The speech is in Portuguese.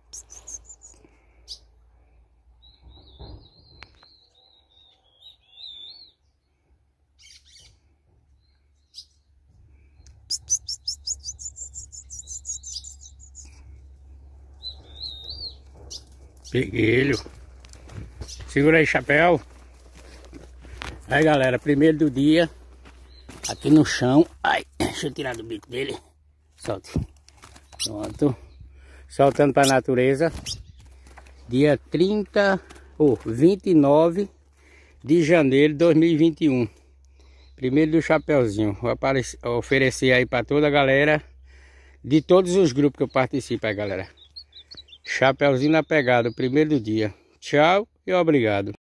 Peguei-lhe. Segura aí, chapéu. Aí, galera, primeiro do dia. Aqui no chão. Ai, deixa eu tirar do bico dele. Solte. Pronto. Soltando para a natureza. Dia 29 de janeiro de 2021. Primeiro do chapéuzinho. Vou oferecer aí para toda a galera. De todos os grupos que eu participo aí, galera. Chapeuzinho na pegada, o primeiro do dia. Tchau e obrigado.